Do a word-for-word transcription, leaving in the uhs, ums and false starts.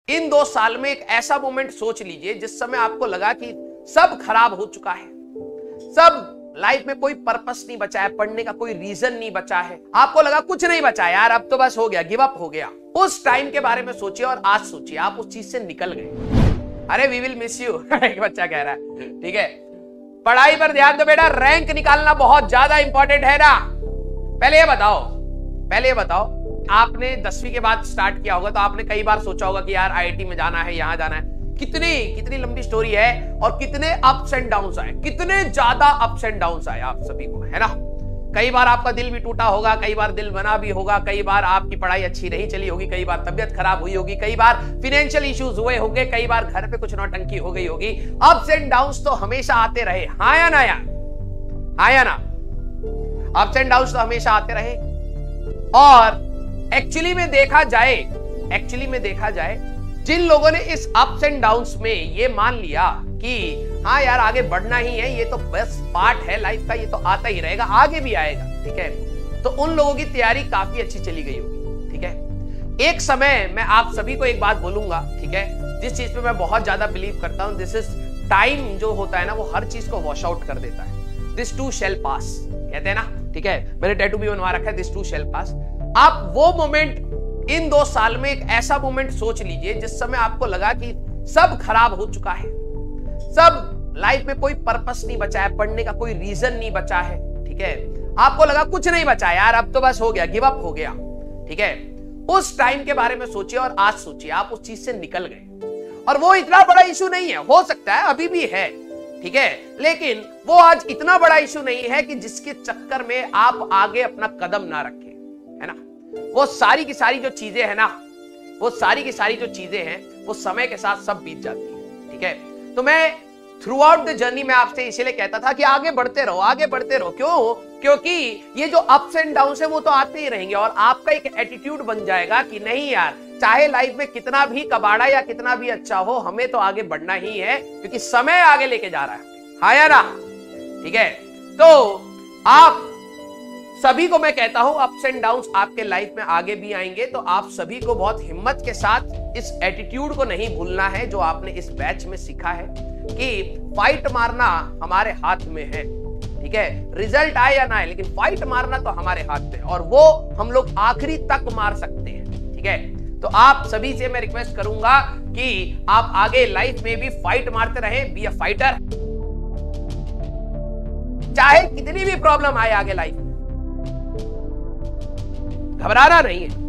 इन दो साल में एक ऐसा मोमेंट सोच लीजिए जिस समय आपको लगा कि सब खराब हो चुका है, सब लाइफ में कोई पर्पस नहीं बचा है, पढ़ने का कोई रीजन नहीं बचा है, आपको लगा कुछ नहीं बचा यार, अब तो बस हो गया, गिव अप हो गया। उस टाइम के बारे में सोचिए और आज सोचिए आप उस चीज से निकल गए। अरे वी विल मिस यू एक बच्चा कह रहा है, ठीक है। पढ़ाई पर ध्यान दो बेटा, रैंक निकालना बहुत ज्यादा इंपॉर्टेंट है ना। पहले ये बताओ पहले ये बताओ आपने दसवीं के बाद स्टार्ट किया होगा तो आपने कई बार सोचा होगा कि यार आईआईटी में जाना है, यहां जाना है। कितनी कितनी लंबी स्टोरी है और कितने अप्स एंड डाउन्स आए, कितने ज्यादा अप्स एंड डाउन्स आए आप सभी को, है ना। कई बार आपका दिल भी टूटा होगा, कई बार दिल बना भी होगा, कई बार आपकी पढ़ाई अच्छी नहीं चली होगी, कई बार तबियत खराब हुई होगी, कई बार फाइनेंशियल इश्यूज हुए होंगे, कई बार घर पे कुछ नौटंकी हो गई होगी। अप्स एंड डाउन्स तो हमेशा आते रहे, हाँ या ना यार, हाँ या ना। अप्स एंड डाउन्स तो हमेशा आते रहे। और एक्चुअली में देखा जाए एक्चुअली में देखा जाए जिन लोगों ने इस अप्स एंड डाउन्स में ये मान लिया कि हाँ यार आगे बढ़ना ही है, ये तो बस पार्ट है लाइफ का, ये तो आता ही रहेगा, आगे भी आएगा, ठीक है, तो उन लोगों की तैयारी काफी अच्छी चली गई होगी, ठीक है। एक समय मैं आप सभी को एक बात बोलूंगा, ठीक है, जिस चीज पे मैं बहुत ज्यादा बिलीव करता हूं, दिस इज टाइम जो होता है ना वो हर चीज को वॉश आउट कर देता है। दिस टू शैल पास कहते हैं ना, ठीक है, मैंने टैटू भी बनवा रखा है, दिस टू शैल पास। आप वो मोमेंट इन दो साल में एक ऐसा मोमेंट सोच लीजिए जिस समय आपको लगा कि सब खराब हो चुका है, सब लाइफ में कोई पर्पस नहीं बचा है, पढ़ने का कोई रीजन नहीं बचा है, ठीक है, आपको लगा कुछ नहीं बचा यार, अब तो बस हो गया, गिव अप हो गया, ठीक है। उस टाइम के बारे में सोचिए और आज सोचिए आप उस चीज से निकल गए। और वो इतना बड़ा इशू नहीं है, हो सकता है अभी भी है, ठीक है, लेकिन वो आज इतना बड़ा इशू नहीं है कि जिसके चक्कर में आप आगे अपना कदम ना रखें, है ना। वो सारी की सारी जो चीजें हैं ना, वो सारी की सारी जो चीजें हैं वो समय के साथ सब बीत जाती है, ठीक है। तो मैं थ्रू आउट द जर्नी में आपसे इसीलिए कहता था कि आगे बढ़ते रहो, आगे बढ़ते रहो। क्यों? क्योंकि ये जो अप्स एंड डाउन्स है वो तो आते ही रहेंगे और आपका एक एटीट्यूड बन जाएगा कि नहीं यार, चाहे लाइफ में कितना भी कबाड़ा या कितना भी अच्छा हो, हमें तो आगे बढ़ना ही है क्योंकि समय आगे लेके जा रहा है, हाँ या ना, ठीक है। तो आप सभी को मैं कहता हूं अप्स एंड डाउन्स आपके लाइफ में आगे भी आएंगे, तो आप सभी को बहुत हिम्मत के साथ इस एटीट्यूड को नहीं भूलना है जो आपने इस बैच में सीखा है कि फाइट मारना हमारे हाथ में है, ठीक है, रिजल्ट आए या ना आए, लेकिन फाइट मारना तो हमारे हाथ में, और वो हम लोग आखिरी तक मार सकते हैं, ठीक है। तो आप सभी से मैं रिक्वेस्ट करूंगा कि आप आगे लाइफ में भी फाइट मारते रहें, बी अ फाइटर, चाहे कितनी भी प्रॉब्लम आए आगे लाइफ में, घबराना नहीं है।